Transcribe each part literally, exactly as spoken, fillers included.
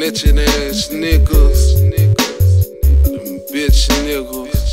snitching ass niggas, them bitch niggas.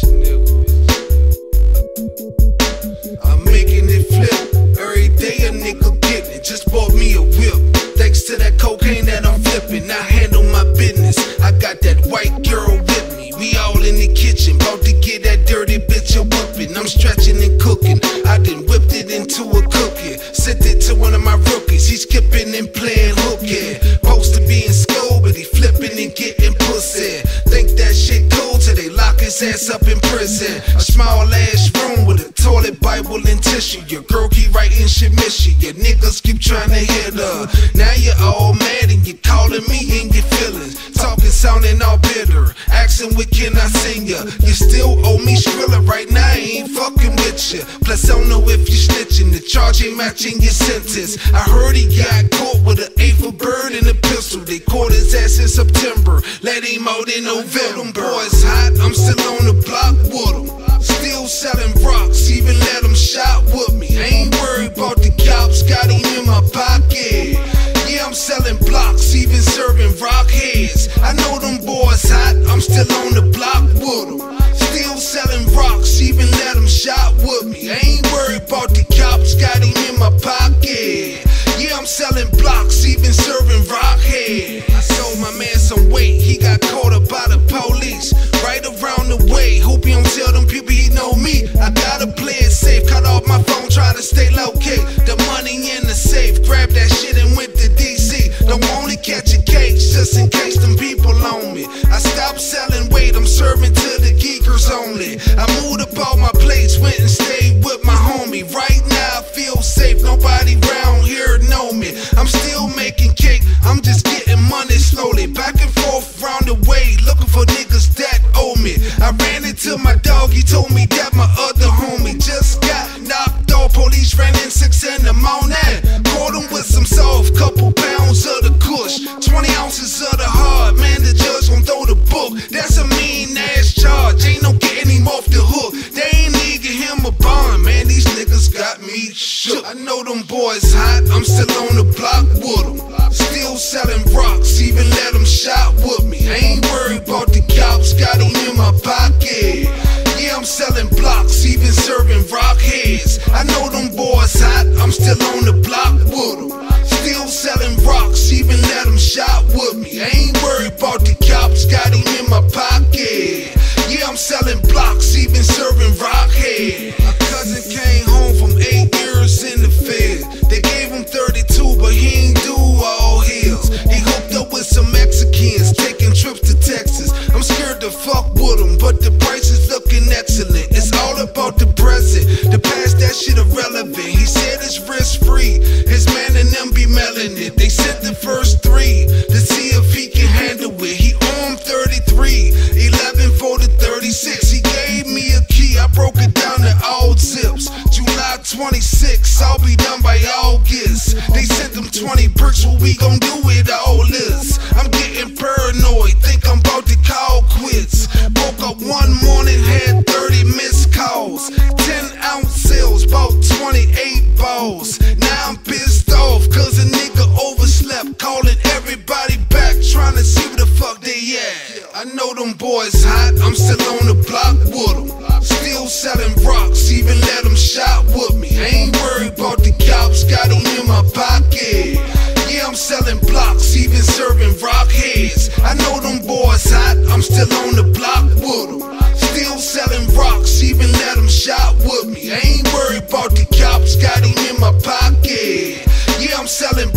I'm making it flip every day. A nigga getting it. Just bought me a whip. Thanks to that cocaine that I'm flipping, I handle my business. I got that white girl with me. We all in the kitchen, about to get that dirty bitch a whooping. I'm stretching and cooking. I done whipped it into a cookie. Sent it to one of my rookies. He's skipping and playing hooky. Supposed to be in school, but he flipping and getting pussy. Think that shit cool till they lock his ass up in prison. A small ass room with a toilet, Bible, and tissue. Your girl keep writing shit, miss you. Your niggas keep trying to hit her. Now you're all mad and you're calling me in your feelings. Talking, sounding all bitter. Asking what can I sing ya? You still owe me Skrilla right now, I ain't fucking with ya. Plus I don't know if you snitching. The charge ain't matching your sentence. I heard he got caught with an eighth of bird and a pistol. They caught his ass in September, let him out in November. Them boys hot, I'm still on the block with them. Still selling rocks, even let them shot with me. I ain't worried about the cops, got him in my pocket. Yeah, I'm selling blocks, even serving rock heads. I know them boys hot, I'm still on the block with them. Still selling rocks, even let them shot with me. I ain't worried about the cops, got him in my pocket. Yeah, I'm selling blocks, even serving rock heads. I sold my man some weight, he got caught up by the police. Right around the way, hope he don't tell them people he know me. I gotta play it safe, cut off my phone, try to stay low key. The money in the safe, grab that shit and went to D C. Don't only catch a case, just in case them people on me. I stopped selling weight, I'm serving to the geekers only. I moved about my place, went and stayed with my homie. Right now I feel safe, nobody round here know me. I'm still making cake, I'm just getting money slowly. Back and forth round the way, looking for niggas that owe me. I ran into my dog, he told me that my other homie just got knocked off. Police ran in six in the morning, caught him with some soft, couple pounds of the kush, twenty ounces of the hard. Man, the judge gon' throw the book, that's a mean ass charge. Ain't no getting him off the hook, they ain't need give him a bond. Man, these niggas got me shook. I know them boys hot, I'm still on the block with them. Still selling rocks, even let them shot with me. I ain't worried about the cops, got him in my pocket. Yeah, I'm selling blocks, even serving rock heads. I know them boys hot, I'm still on the block with them. Still selling rocks, even let them shot with me. I ain't worried about the cops, got him in my pocket. Yeah, I'm selling blocks, even serving rock heads. My cousin came home from eight years in the Fed. They gave him thirty-two, but he ain't do all his. He hooked up with some Mexicans, taking trips to Texas. I'm scared to fuck with him, but the price is looking excellent. It's all about the present, the past that shit irrelevant. He said it's risk free, his man and them be mailing it. They sent the first three to see if he can handle it. He armed thirty-three, eleven for the thirty-six. He gave me a key, I broke it down to all zips. July twenty-sixth, I'll be done by August. They sent them twenty bricks, what we gon' do with all this? I'm getting paranoid, think I'm about to call quits. Woke up one morning, had thirty missed calls, ten ounce sales, bought twenty-eight balls. Now I'm pissed off, cause a nigga overslept, calling everybody back, trying to see where the fuck they at. I know them boys hot, I'm still on the block with them. Still selling rocks, even let them shot with me. I ain't worried about the cops, got him in my pocket. Yeah, I'm selling blocks, even serving rock heads. I know them boys hot, I'm still on the block with them. Still selling rocks, even let them shot with me. I ain't worried about the cops, got him in my pocket. Yeah, I'm selling